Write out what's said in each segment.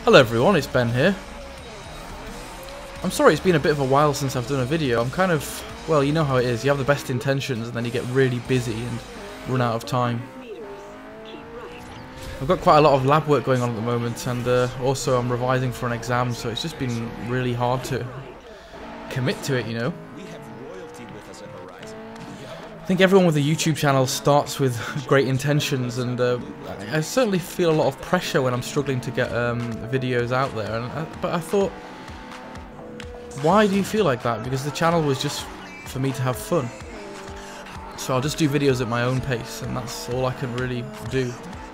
Hello everyone, it's Ben here. I'm sorry it's been a bit of a while since I've done a video. I'm kind of, well, you know how it is. You have the best intentions and then you get really busy and run out of time. I've got quite a lot of lab work going on at the moment, and also I'm revising for an exam, so it's just been really hard to commit to it, you know. I think everyone with a YouTube channel starts with great intentions, and I certainly feel a lot of pressure when I'm struggling to get videos out there. But I thought, why do you feel like that? Because the channel was just for me to have fun. So I'll just do videos at my own pace, and that's all I can really do.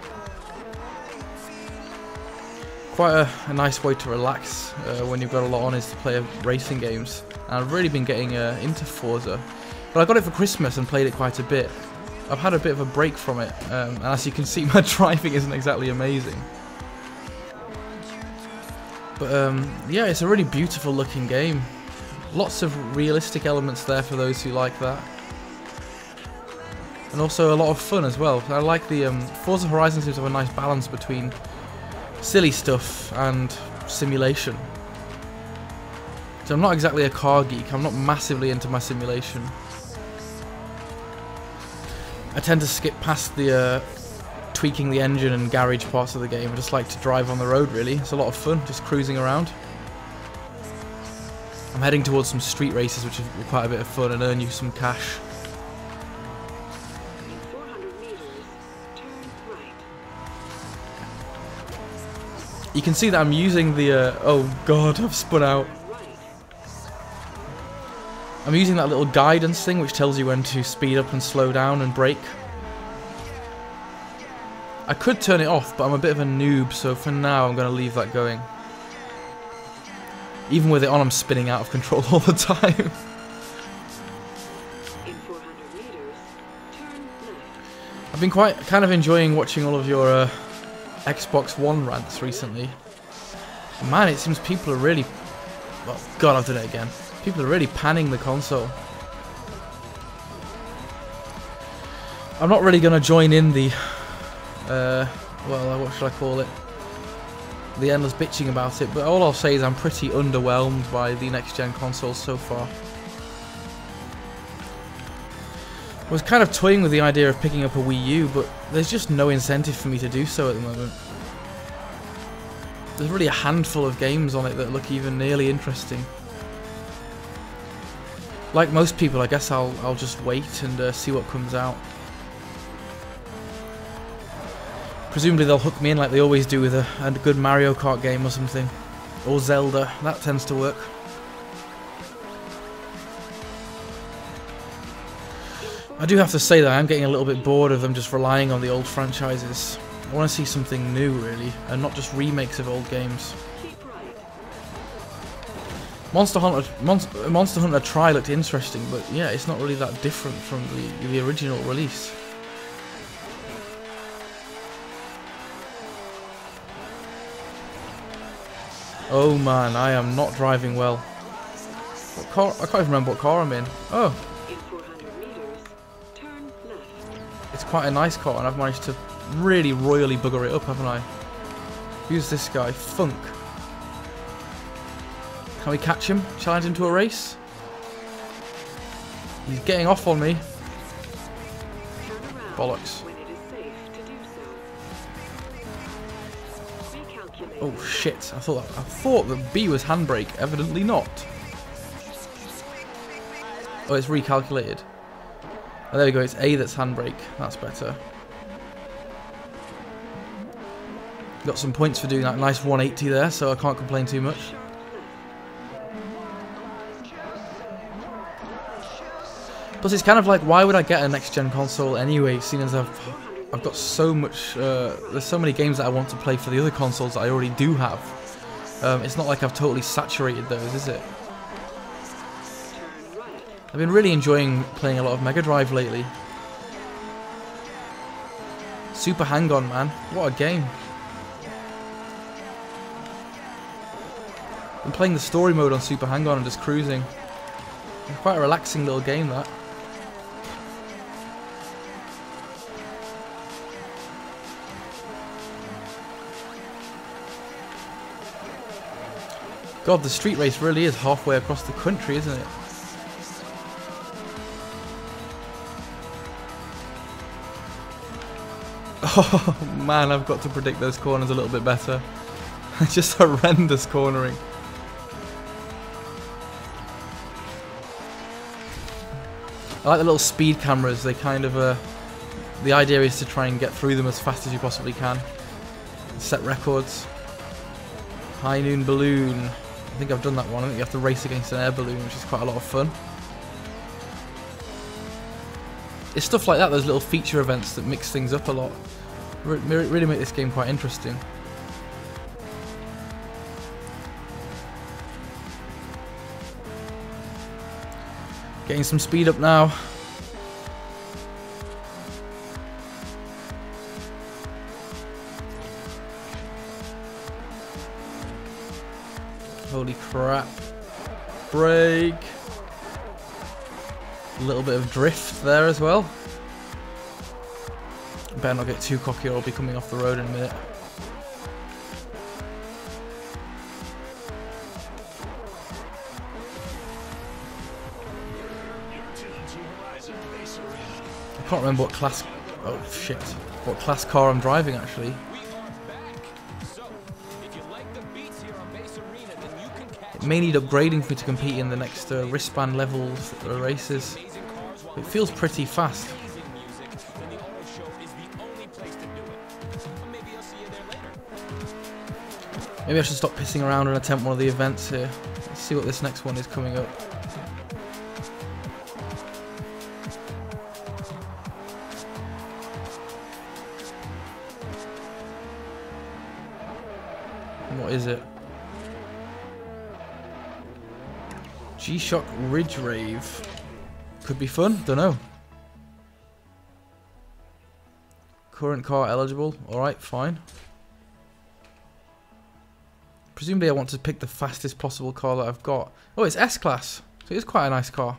Quite a nice way to relax when you've got a lot on is to play racing games. And I've really been getting into Forza. But I got it for Christmas and played it quite a bit. I've had a bit of a break from it, and as you can see, my driving isn't exactly amazing. But yeah, it's a really beautiful looking game. Lots of realistic elements there for those who like that. And also a lot of fun as well. I like the Forza Horizon seems to have a nice balance between silly stuff and simulation. So I'm not exactly a car geek, I'm not massively into my simulation. I tend to skip past the tweaking the engine and garage parts of the game. I just like to drive on the road, really. It's a lot of fun, just cruising around. I'm heading towards some street races, which will be quite a bit of fun and earn you some cash. You can see that I'm using the, oh god, I've spun out. I'm using that little guidance thing which tells you when to speed up and slow down and brake. I could turn it off, but I'm a bit of a noob, so for now I'm going to leave that going. Even with it on, I'm spinning out of control all the time. I've been kind of enjoying watching all of your Xbox One rants recently. Man, it seems people are really... Oh god, I've done it again. People are really panning the console. I'm not really going to join in the... well, what should I call it? The endless bitching about it, but all I'll say is I'm pretty underwhelmed by the next-gen consoles so far. I was kind of toying with the idea of picking up a Wii U, but there's just no incentive for me to do so at the moment. There's really a handful of games on it that look even nearly interesting. Like most people, I guess I'll just wait and see what comes out. Presumably they'll hook me in like they always do with a good Mario Kart game or something. Or Zelda, that tends to work. I do have to say that I'm getting a little bit bored of them just relying on the old franchises. I want to see something new, really, and not just remakes of old games. Monster Hunter Tri looked interesting, but yeah, it's not really that different from the original release. Oh man, I am not driving well. What car? I can't even remember what car I'm in. Oh. It's quite a nice car, and I've managed to really royally bugger it up, haven't I? Who's this guy? Funk. Can we catch him? Challenge him to a race? He's getting off on me. Bollocks. Oh shit, I thought that B was handbrake, evidently not. Oh, it's recalculated. Oh, there we go, it's A that's handbrake. That's better. Got some points for doing that nice 180 there, so I can't complain too much. Plus, it's kind of like, why would I get a next-gen console anyway, seeing as I've got so much, there's so many games that I want to play for the other consoles that I already do have. It's not like I've totally saturated those, is it? I've been really enjoying playing a lot of Mega Drive lately. Super Hang-On, man. What a game. I'm playing the story mode on Super Hang-On and just cruising. It's quite a relaxing little game, that. God, the street race really is halfway across the country, isn't it? Oh man, I've got to predict those corners a little bit better. Just horrendous cornering. I like the little speed cameras. They kind of, the idea is to try and get through them as fast as you possibly can. Set records. High noon balloon. I think I've done that one. I think you have to race against an air balloon, which is quite a lot of fun. It's stuff like that, those little feature events that mix things up a lot. Really make this game quite interesting. Getting some speed up now. Holy crap. Brake. A little bit of drift there as well. Better not get too cocky or I'll be coming off the road in a minute. I can't remember what class... Oh shit. What class car I'm driving actually. It may need upgrading for me to compete in the next wristband levels races. It feels pretty fast. Maybe I should stop pissing around and attempt one of the events here. Let's see what this next one is coming up. And what is it? G-Shock Ridge Rave. Could be fun, don't know. Current car eligible, alright, fine. Presumably I want to pick the fastest possible car that I've got. Oh, it's S-Class, so it is quite a nice car.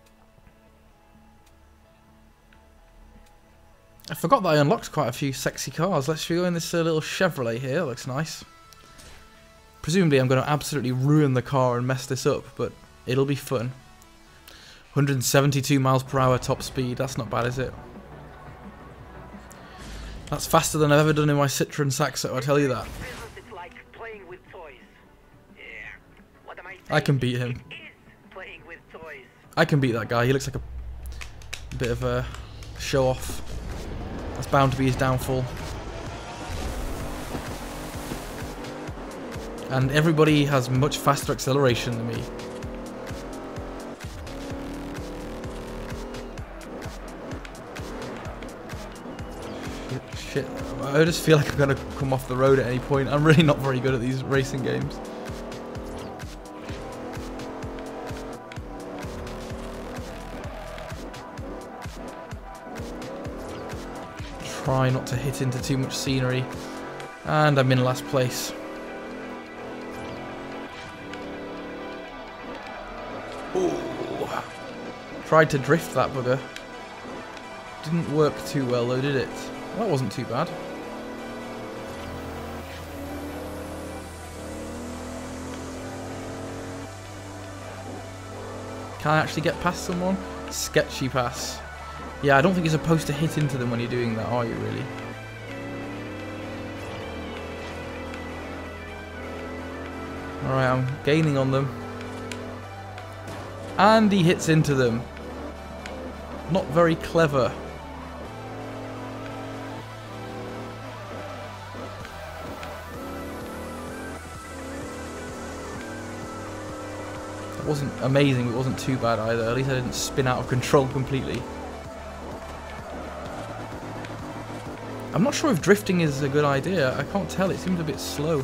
I forgot that I unlocked quite a few sexy cars. Let's go in this little Chevrolet here, that looks nice. Presumably I'm going to absolutely ruin the car and mess this up, but it'll be fun. 172 miles per hour top speed, that's not bad, is it? That's faster than I've ever done in my Citroen Saxo, I tell you that. I can beat him. I can beat that guy, he looks like a bit of a show-off. That's bound to be his downfall. And everybody has much faster acceleration than me. Shit, I just feel like I'm gonna come off the road at any point. I'm really not very good at these racing games. Try not to hit into too much scenery. And I'm in last place. Ooh. Tried to drift that bugger. Didn't work too well though, did it? Well, that wasn't too bad. Can I actually get past someone? Sketchy pass. Yeah, I don't think you're supposed to hit into them when you're doing that, are you really? Alright, I'm gaining on them. And he hits into them. Not very clever. It wasn't amazing, but it wasn't too bad either. At least I didn't spin out of control completely. I'm not sure if drifting is a good idea. I can't tell. It seems a bit slow.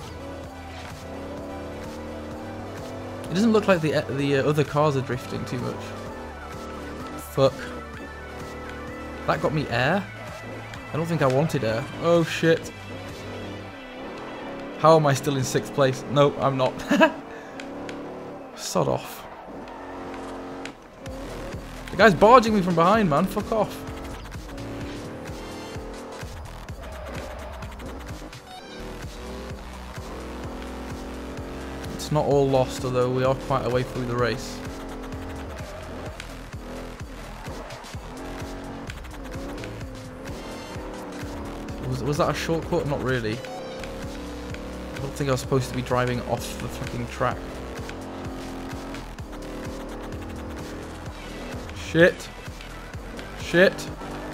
It doesn't look like the other cars are drifting too much. Fuck. That got me air? I don't think I wanted air. Oh shit. How am I still in 6th place? No, I'm not. Sod off. The guy's barging me from behind, man. Fuck off. It's not all lost, although we are quite a way through the race. Was that a shortcut? Not really. I don't think I was supposed to be driving off the fucking track. Shit. Shit.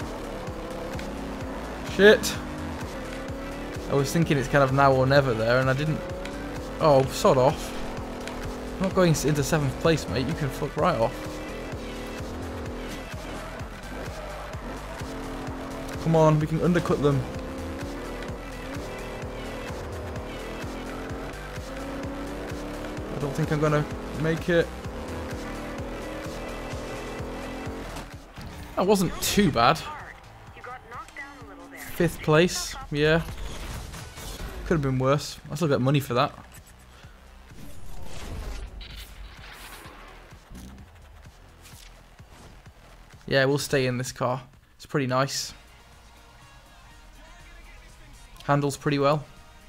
Shit. I was thinking it's kind of now or never there, and I didn't... Oh, sod off. I'm not going into 7th place, mate. You can fuck right off. Come on, we can undercut them. I don't think I'm gonna make it. That wasn't too bad. 5th place, yeah. Could have been worse. I still get money for that. Yeah, we'll stay in this car. It's pretty nice. Handles pretty well.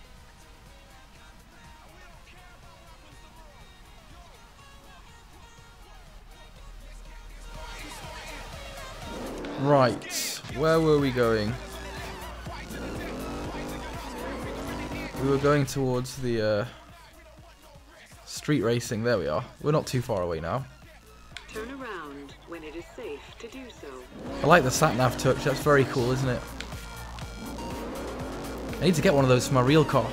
Right, where were we going? We were going towards the street racing. There we are. We're not too far away now. Turn around when it is safe to do so. I like the sat-nav touch. That's very cool, isn't it? I need to get one of those for my real car.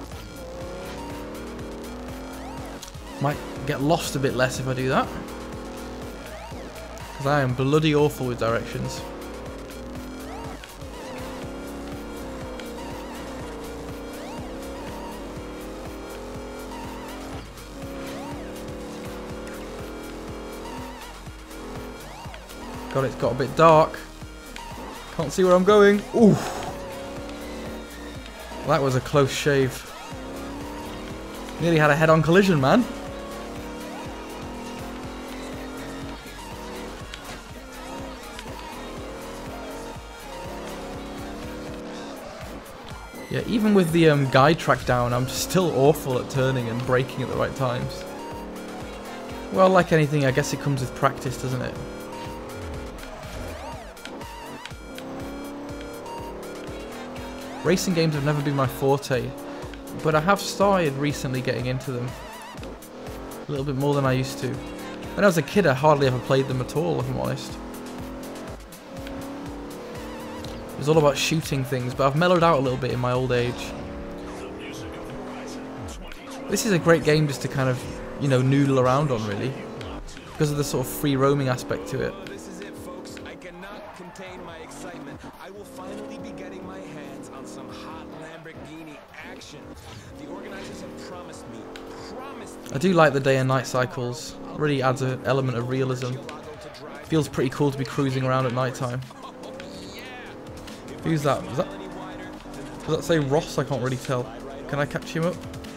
Might get lost a bit less if I do that. Because I am bloody awful with directions. God, it's got a bit dark. Can't see where I'm going. Ooh. That was a close shave. Nearly had a head-on collision, man. Yeah, even with the guide track down, I'm still awful at turning and braking at the right times. Well, like anything, I guess it comes with practice, doesn't it? Racing games have never been my forte, but I have started recently getting into them. A little bit more than I used to. When I was a kid, I hardly ever played them at all, if I'm honest. It was all about shooting things, but I've mellowed out a little bit in my old age. This is a great game just to kind of, you know, noodle around on, really. Because of the sort of free roaming aspect to it. This is it, folks. I cannot contain my excitement. I will finally be getting my hands on some hot Lamborghini action. The organizers have promised me. I do like the day and night cycles. It really adds an element of realism. Feels pretty cool to be cruising around at night time. Who's that? Does that say Ross? I can't really tell. Can I catch him up?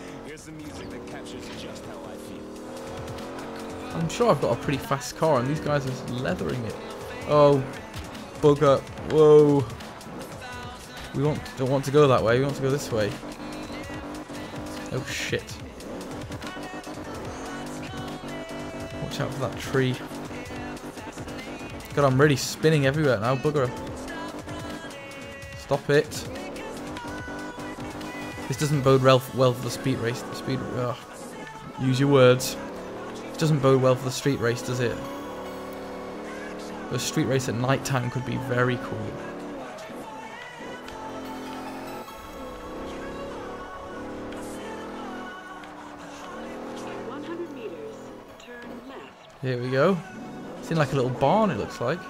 I'm sure I've got a pretty fast car and these guys are leathering it. Oh, bugger. Whoa. We don't want to go that way, we want to go this way. Oh shit. Watch out for that tree. God, I'm really spinning everywhere now, bugger. Stop it. This doesn't bode well for the speed race. Use your words. It doesn't bode well for the street race, does it? The street race at night time could be very cool. Here we go. It's in like a little barn, it looks like.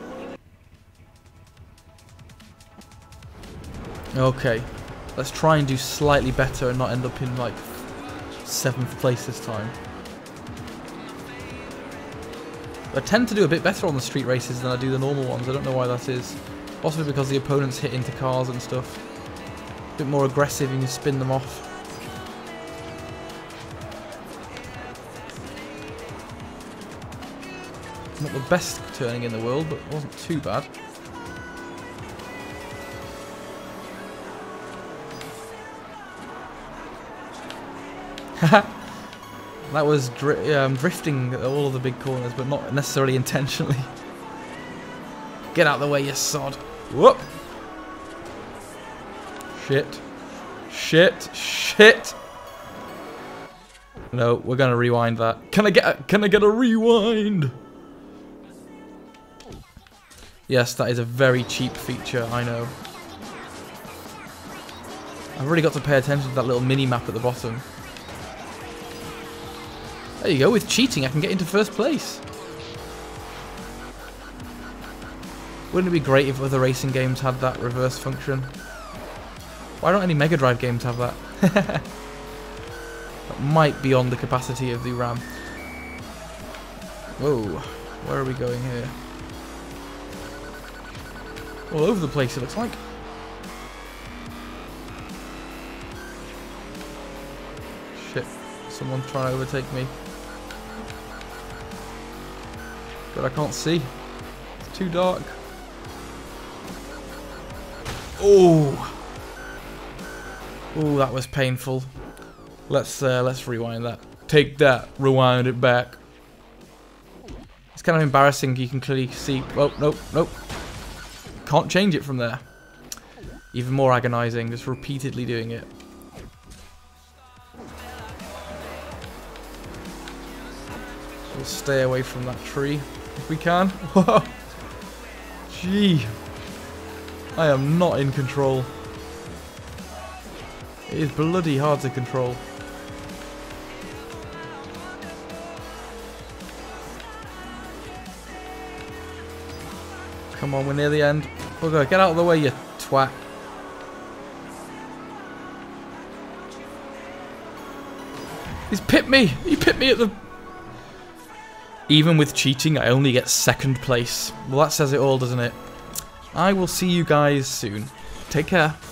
Okay, let's try and do slightly better and not end up in like 7th place this time. I tend to do a bit better on the street races than I do the normal ones. I don't know why that is. Possibly because the opponents hit into cars and stuff. A bit more aggressive and you spin them off. Not the best turning in the world, but it wasn't too bad. That was drifting all of the big corners, but not necessarily intentionally. Get out of the way, you sod. Whoop! Shit. Shit. Shit! No, we're gonna rewind that. Can I get a rewind? Yes, that is a very cheap feature, I know. I've really got to pay attention to that little mini-map at the bottom. There you go, with cheating I can get into first place. Wouldn't it be great if other racing games had that reverse function? Why don't any Mega Drive games have that? That might be on the capacity of the RAM. Whoa, where are we going here? All over the place it looks like. Shit, someone's trying to overtake me. But I can't see. It's too dark. Oh! Oh, that was painful. Let's rewind that. Take that, rewind it back. It's kind of embarrassing. You can clearly see. Oh, nope, nope. Can't change it from there. Even more agonizing, just repeatedly doing it. We'll stay away from that tree if we can. Gee, I am not in control. It is bloody hard to control. Come on, we're near the end. Bugger, get out of the way, you twat. He's pipped me! He pipped me at the... Even with cheating, I only get second place. Well, that says it all, doesn't it? I will see you guys soon. Take care.